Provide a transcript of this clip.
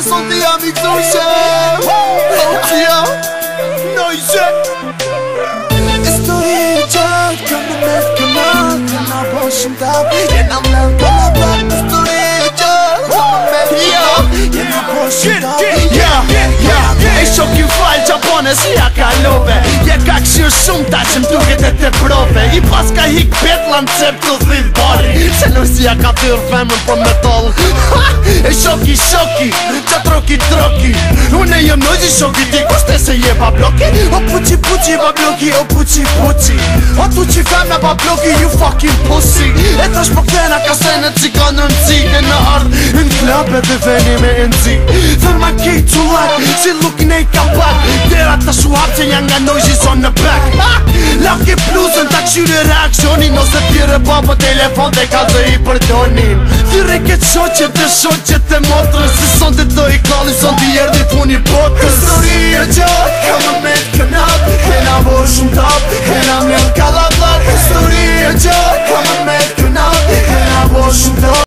Son t'i jam I këtushe Tja Nojse Histori I gjatë Këmë me t'kënat Këna po shumë tap Jena mlen këna pak Histori I gjatë Këmë me t'kënat Jena po shumë tap E shokin fal Gjapone si ja kalove Je ka këshirë shumë ta që m'duket e te prove I pas ka hik petla në cep të dhidh bari Se nërsi ja ka tyrë femën për metall E shoki Qa troki Une jem nojzi shoki ti kushte se je pa bloki O puqi pa bloki O puqi O tuqi femna pa bloki You fucking pussy E tash po këtena ka sene qika në nëzike Në ardh në klab edhe veni me nëzi Thër ma kej to like Si luk nej ka pak Dera ta shuhap që janë nga nojzi son në back Lafke pluzën ta këshyri reakcionin Ose tjere baba telefon dhe ka dhe I përdonin Thyre këtë shoqet e motrën Si son të do I kalli son t'i erdi puni botës Histori e gjatë Ka më me t'kënat Hena vo shumë tap